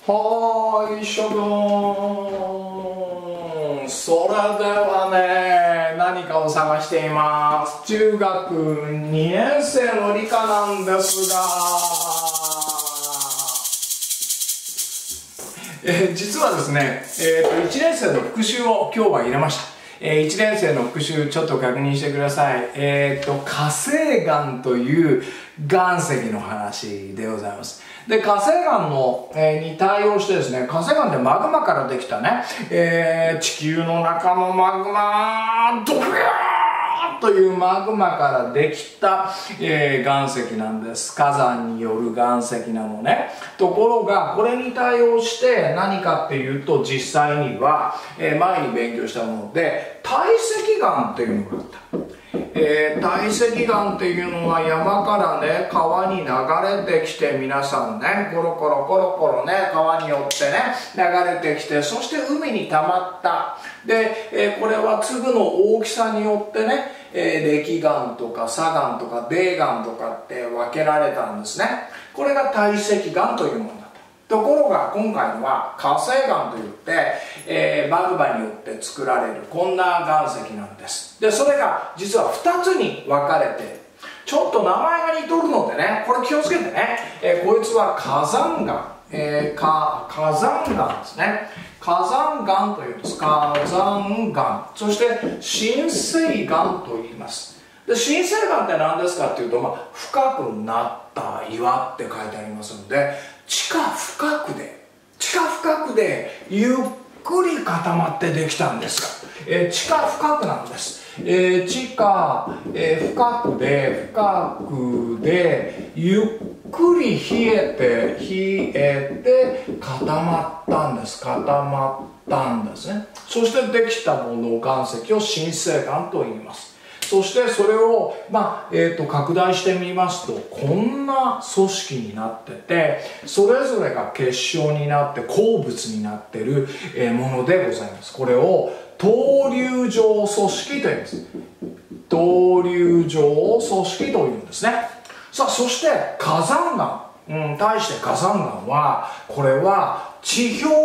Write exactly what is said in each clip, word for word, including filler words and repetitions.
はーい、しょどーん。それではね、何かを探しています。中学にねん生の理科なんですが、えー、実はですね、えーと、いちねん生の復習を今日は入れました。えー、いちねん生の復習ちょっと確認してください。えーと、火成岩という岩石の話でございます。で、火成岩の、えー、に対応してですね、火成岩ってマグマからできたね、えー、地球の中のマグマ、ドビューというマグマからできた、えー、岩石なんです。火山による岩石なのね。ところが、これに対応して何かっていうと、実際には、えー、前に勉強したもので、堆積岩っていうのがあった。えー、堆積岩っていうのは山からね、川に流れてきて、皆さんね、コロコロコロコロね、川によってね、流れてきて、そして海に溜まった。で、えー、これは粒の大きさによってね、えー、礫岩とか砂岩とか泥岩とかって分けられたんですね。これが堆積岩というものだった。ところが今回のは火成岩といって、えー、マグマによって作られるこんな岩石なんです。で、それが実はふたつに分かれて、ちょっと名前が似とるのでね、これ気をつけてね、えー、こいつは火山岩、えー、か火山岩ですね。火山岩というんです。火山岩、そして深成岩と言います。で、深成岩って何ですかっていうと、まあ、深くなった岩って書いてありますので、地下深くで地下深くでゆっくり固まってできたんですが、えー、地下深くなんです。えー、地下、えー、深くで深くでゆっくり冷えて冷えて固まったんです。固まったんですね。そしてできたもの、岩石を深成岩と言います。そしてそれを、まあえー、と拡大してみますと、こんな組織になってて、それぞれが結晶になって鉱物になっている、えー、ものでございます。これを闘竜状組織と言います。闘竜状組織というんですね。さあ、そして火山岩、うん、対して火山岩は、これは地表、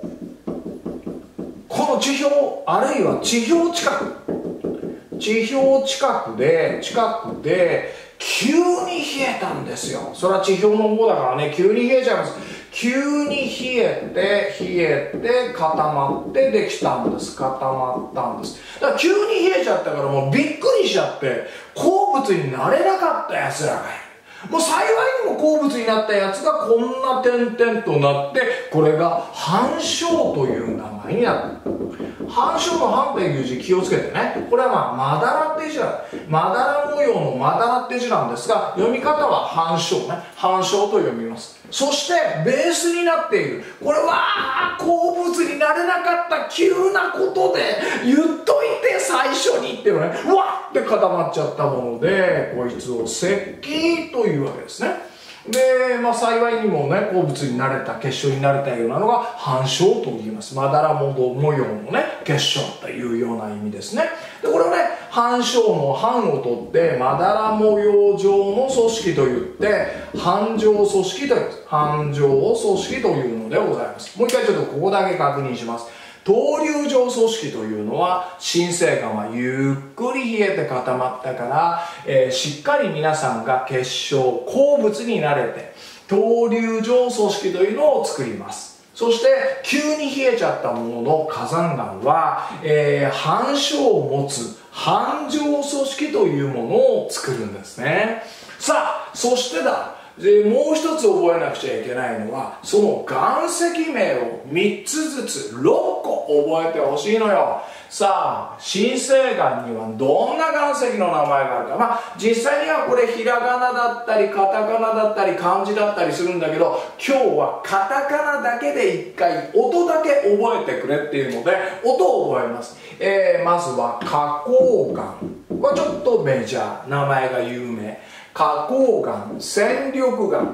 この地表あるいは地表近く、地表近くで近くで急に冷えたんですよ。それは地表の方だからね、急に冷えちゃいます。急に冷えて冷えて固まってできたんです。固まったんです。だから急に冷えちゃったから、もうびっくりしちゃって鉱物になれなかったやつらがいる。もう幸いにも鉱物になったやつがこんな点々となって、これが斑章という名前になった。斑章の斑という字気をつけてね。これはまあまだらって字だ。まだら模様のまだらって字なんですが、読み方は斑章ね。斑章と読みます。そしてベースになっている、これは鉱物になれなかった急なことで言っといて最初にっていうね、うわって固まっちゃったもので、こいつを石器というわけですね。で、まあ、幸いにもね、鉱物になれた、結晶になれたようなのが斑章と言います。まだら模様のね、結晶というような意味ですね。で、これをね、斑章の斑を取って、まだら模様状の組織といって、斑状組織といいます。斑状組織というのでございます。もう一回ちょっとここだけ確認します。闘竜状組織というのは、深成岩はゆっくり冷えて固まったから、えー、しっかり皆さんが結晶、鉱物になれて、闘竜状組織というのを作ります。そして急に冷えちゃったものの火山岩は、えー、斑章を持つ斑状組織というものを作るんですね。さあ、そしてだ、でもう一つ覚えなくちゃいけないのは、その岩石名をみっつずつろっこ覚えてほしいのよ。さあ、深成岩にはどんな岩石の名前があるか。まあ実際にはこれひらがなだったりカタカナだったり漢字だったりするんだけど、今日はカタカナだけで一回音だけ覚えてくれっていうので、音を覚えます。えー、まずは花崗岩、これちょっとメジャー、名前が有名。花崗岩、戦力岩、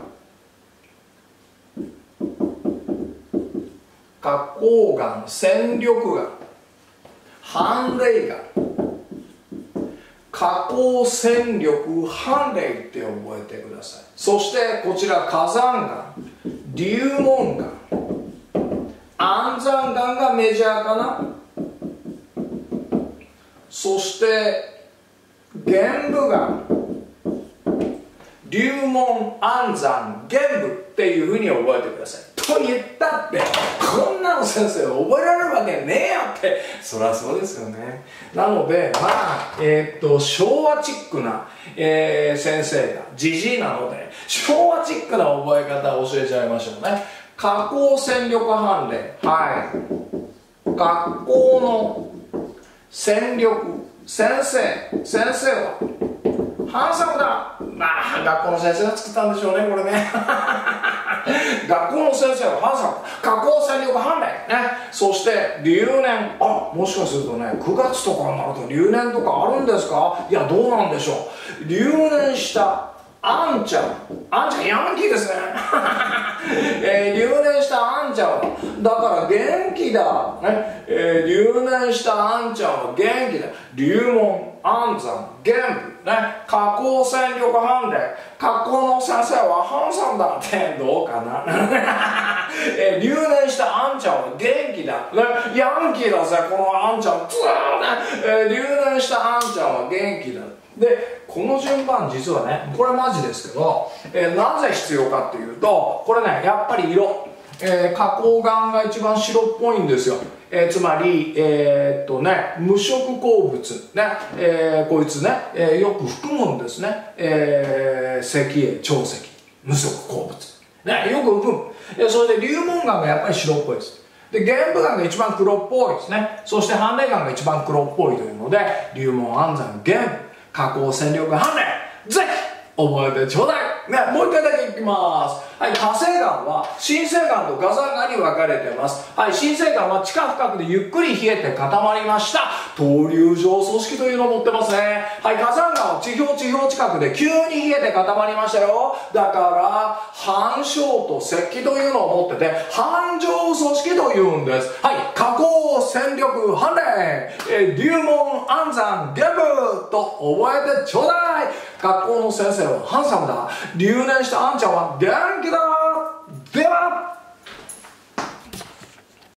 花崗岩、戦力岩、斑霊岩、花崗戦力斑霊って覚えてください。そしてこちら火山岩、流紋岩、 安山岩がメジャーかな。そして玄武岩、龍門安山玄武っていうふうに覚えてください。と言ったってこんなの先生覚えられるわけねえよって、そりゃそうですよね。なのでまあえー、っと昭和チックな、えー、先生がじじいなので昭和チックな覚え方を教えちゃいましょうね。下降戦力判例、はい、学校の戦力、先生先生はハンサムだ。まあ学校の先生が作ったんでしょうね、これね学校の先生はハンサム、下降戦力判例ね。そして留年、あ、もしかするとねくがつとかになると留年とかあるんですか。いや、どうなんでしょう。留年したあんちゃん、あんちゃんヤンキーですね、えー、留年したあんちゃんはだから元気だ、ねえー、留年したあんちゃんは元気だ。龍門安山玄武ね、下降戦力判例、学校の先生はハンサムだってどうかな、えー、留年したあんちゃんは元気だ、ね、ヤンキーだぜこのあんちゃん、ずーっとね、えー、留年したあんちゃんは元気だ。でこの順番実はね、これマジですけど、えー、なぜ必要かっていうと、これねやっぱり色、えー、花崗岩が一番白っぽいんですよ。えー、つまり、えー、っとね、無色鉱物、ねえー、こいつね、えー、よく含むんですね、えー、石英、長石、無色鉱物、ね、よく含む。えー、それで龍門岩がやっぱり白っぽいです。で玄武岩が一番黒っぽいですね。そして判例岩が一番黒っぽいというので、龍門安山玄武下降戦力判例、ぜひ覚えてちょうだい。ね、もう一回だけいきます。はい、火成岩は深成岩と火山岩に分かれています。はい、深成岩は地下深くでゆっくり冷えて固まりました闘竜状組織というのを持ってますね。はい、火山岩は地表地表近くで急に冷えて固まりましたよ。だから反照と石器というのを持ってて反状組織というんです。はい、下降戦力判例、え龍門安山玄武と覚えてちょうだい。学校の先生はハンサムだ。留年したあんちゃんは元気だ。